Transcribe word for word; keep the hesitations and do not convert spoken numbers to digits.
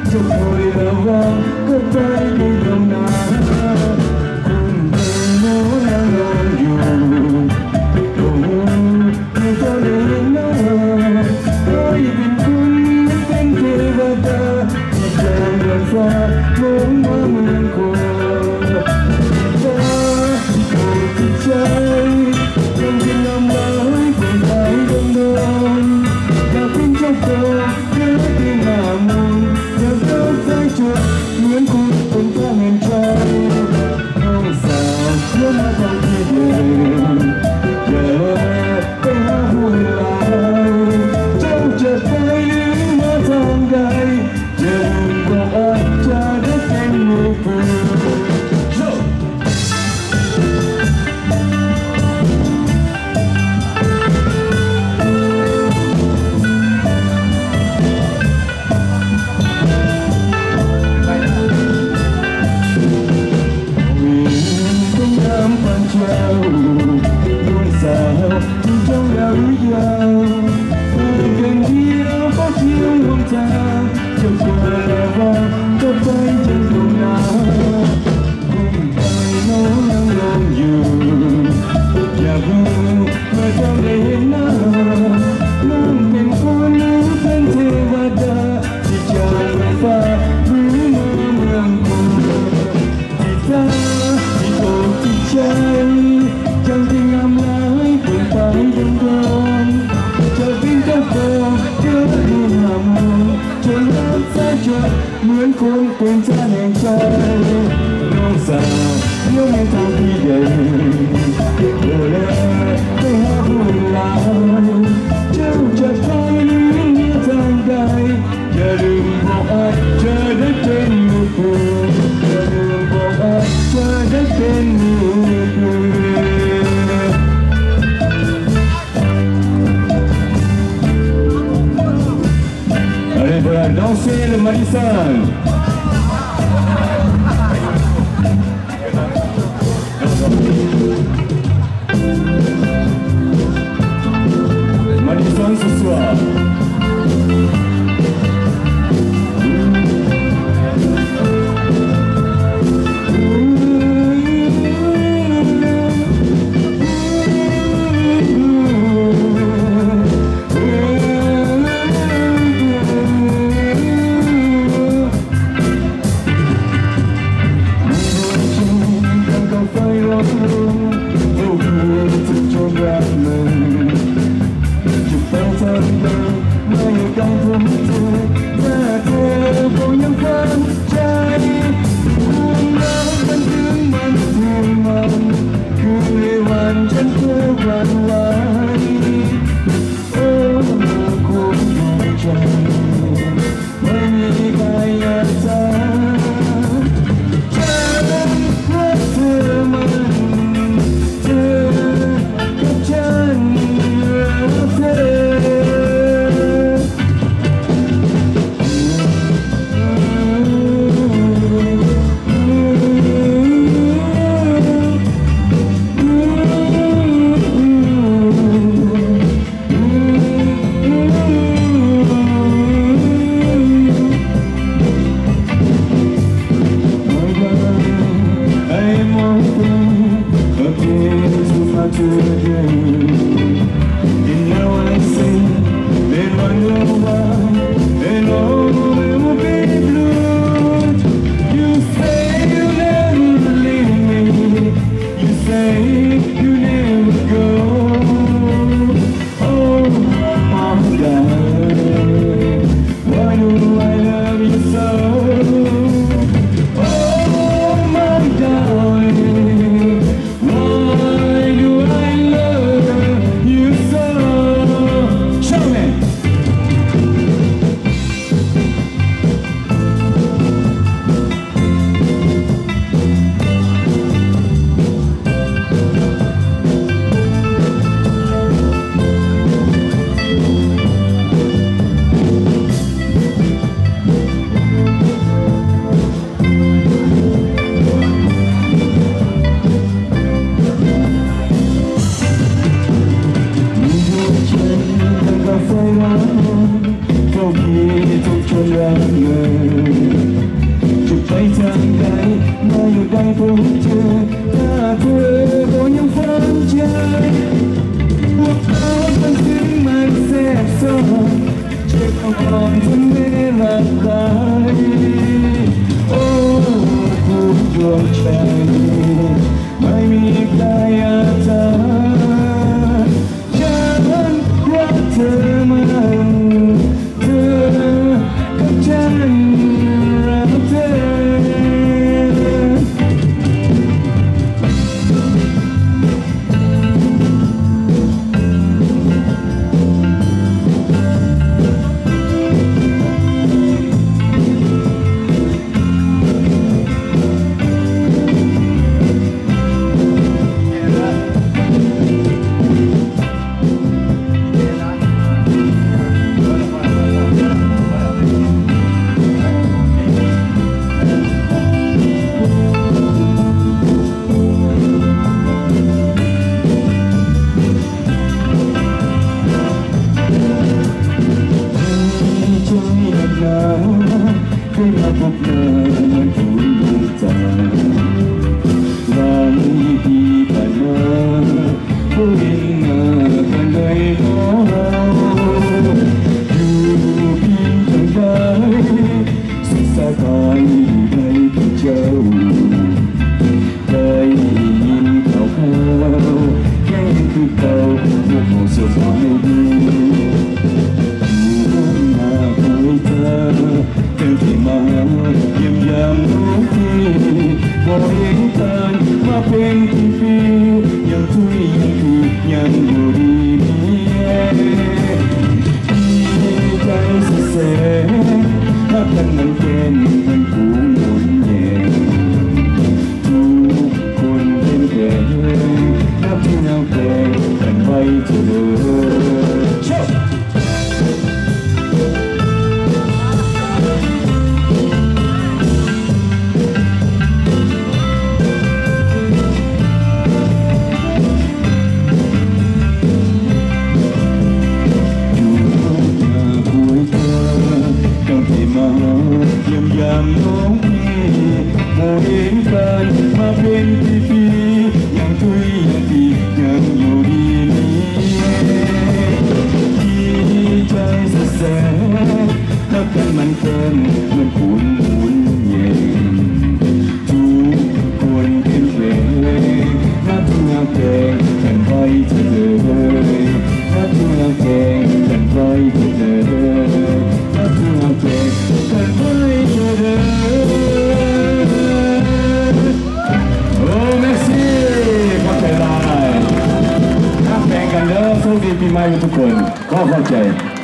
จะคอยระวังก็ไปในตรงนั้นคุณเป็นโน้ยังรออยู่โอ้ไม่ต้องเรียนนะขอให้เป็นคุณเป็นเทวดาที่จะเดินฟ้าลงมาเหมือนคนฟ้าที่โกรธที่ใจยังเป็นลำลายคนไทยดงดงอยากเป็นเจ้าของเพื่อเป็นหน้ามนอยากเดินสายจดเหมือนคุณเป็นพระแห่งใจน้องสาวเมื่อมาทำที่เดิมอย่าไปหาหัวลายเจ้าจะไปหรือมาทางใดจะลืมก็อาจจะได้เป็นมือปืนสาวที่เจ้าอยากรู้ยาวเพื่อกันเดียวก็เที่ยวห่วงทางจะคอยระวังก็ไปจนตรงนั้นคุณไปโน้ยังลงอยู่อยากรู้เมื่อเจ้าได้เห็นหน้าน้องเป็นคนหรือเป็นเทวดาที่จะไปฟ้าหรือมาเมืองคุณที่ตาที่โกรธที่ใจจังที่งามลายเป็นไปดังเดิมจะเป็นเจ้าของเจ้าที่หามุนจนรักษาจดเหมือนคนเป็นชาแห่งใจน้องสาวเลี้ยวในทางที่เดินโอ้เล่ไปหาผู้ลายเจ้าจะไปหรือทางใดอย่าลืมบอกอาจจะได้เป็นมือปืนอย่าลืมบอกอาจจะได้เป็นมือปืนdanser le Madison. Madison ce soir. Go get it, don't you love me? ไปทางใดมาอยู่ใดพบเจอถ้าเธอก็ยังฝันใจพวกเขามันถึงมันแทรกซ้อนเช็คเอาก่อนจนไม่รักใครโอ้ผู้ดวงใจไม่มีใครอาจจะฉันรักเธอมันเธอกับฉันรักเธอขึ้นมาพบเธอเหมือนฝุ่นดวงใจหลายปีผ่านมาผู้เห็นหน้ากันได้น้อยอยู่เพียงทางใดสุดสายตาอยู่ในตัวเจ้าได้ยินข่าวข่าวแค่เห็นคือเก่าพวกเขาสบายดีที่มาเยี่ยมยามทุกทีบ่เห็นกันมาเป็นปีๆยังทุยยังทุยยังอยู่ดีมีดีใจสุดแสนถ้ากันมันเป็นมันผูกหมุนแย่ทุกคนเป็นแก่นับที่แนวแก่กันไว้เธอเด้อเยี่ยมยามน้องพี่โมเห็นกันมาเป็นปีๆยังทุยยังดียังอยู่ดีมีดีใจสุดแสนถ้ากันมันเกินมันขุนหมุนเย็นทุกคนเป็นเพลงนับทุกงานเพลงกันไว้เธอเลยนับทุกงานเพลงกันไว้เธอเลยนับทุกงานเพลงกันไว้เธอเลยโอ้เมสซี่ขอบใจหลายนักเพลงกันเด้อโชคดีปีใหม่ทุกคนขอเข้าใจ